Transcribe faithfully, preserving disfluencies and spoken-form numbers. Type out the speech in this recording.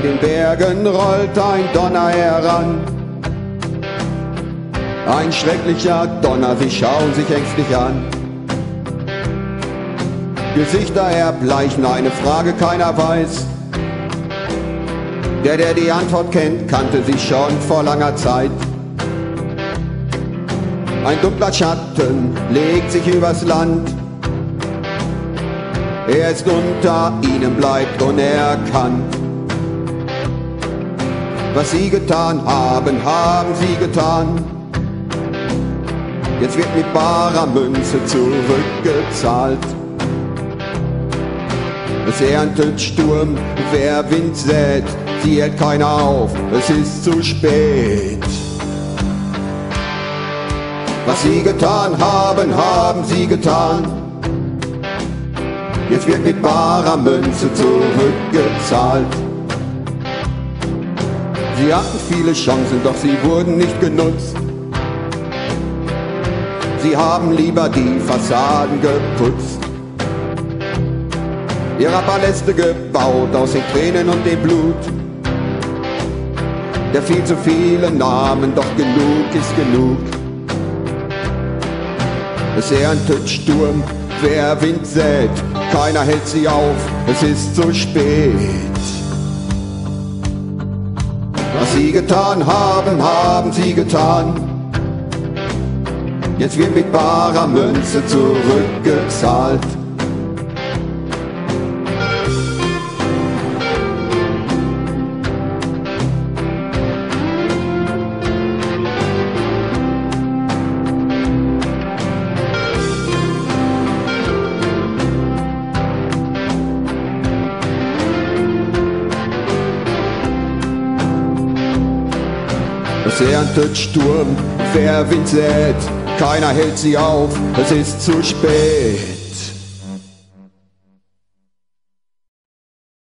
Von den Bergen rollt ein Donner heran. Ein schrecklicher Donner, sie schauen sich ängstlich an. Gesichter erbleichen, eine Frage keiner weiß. Der, der die Antwort kennt, kannte sie schon vor langer Zeit. Ein dunkler Schatten legt sich übers Land. Er ist unter ihnen, bleibt unerkannt. Was sie getan haben, haben sie getan. Jetzt wird mit barer Münze zurückgezahlt. Es erntet Sturm, wer Wind sät, sie hält keiner auf, es ist zu spät. Was sie getan haben, haben sie getan. Jetzt wird mit barer Münze zurückgezahlt. Sie hatten viele Chancen, doch sie wurden nicht genutzt. Sie haben lieber die Fassaden geputzt. Ihre Paläste gebaut aus den Tränen und dem Blut der viel zu vielen Namen, doch genug ist genug. Es erntet Sturm, wer Wind sät, keiner hält sie auf, es ist zu spät. Was sie getan haben, haben sie getan. Jetzt wird mit barer Münze zurückgezahlt. Es erntet Sturm, wer Wind sät, keiner hält sie auf, es ist zu spät.